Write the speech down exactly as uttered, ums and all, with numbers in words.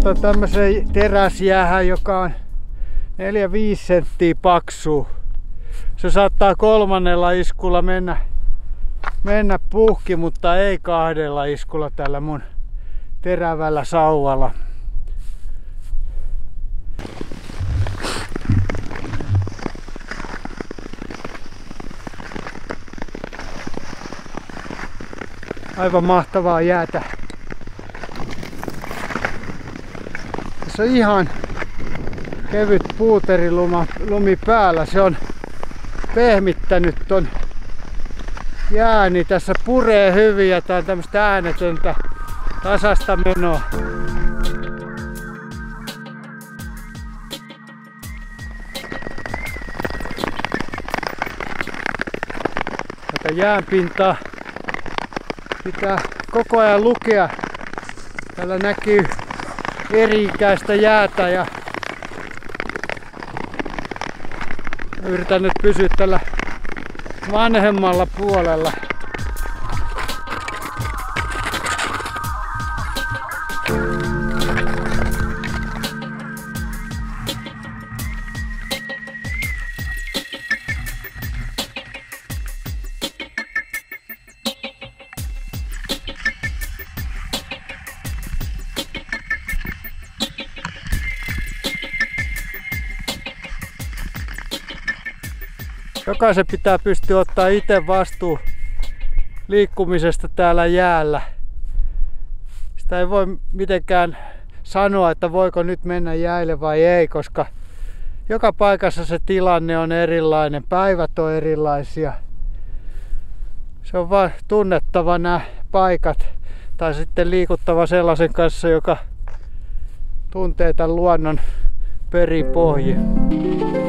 Tuossa on tämmöisen teräsjäähän, joka on neljä viisi senttiä paksu. Se saattaa kolmannella iskulla mennä, mennä puhki, mutta ei kahdella iskulla tällä mun terävällä sauvalla. Aivan mahtavaa jäätä. Tässä on ihan kevyt puuterilumi päällä. Se on pehmittänyt ton jää, niin tässä puree hyvin ja tää on tämmöstä äänetöntä tasasta menoa. Tätä jäänpintaa pitää koko ajan lukea. Täällä näkyy eri-ikäistä jäätä ja yritän nyt pysyä tällä vanhemmalla puolella. Jokaisen pitää pystyä ottaa itse vastuu liikkumisesta täällä jäällä. Sitä ei voi mitenkään sanoa, että voiko nyt mennä jäille vai ei, koska joka paikassa se tilanne on erilainen, päivät on erilaisia. Se on vaan tunnettava nämä paikat tai sitten liikuttava sellaisen kanssa, joka tuntee tämän luonnon perinpohjin.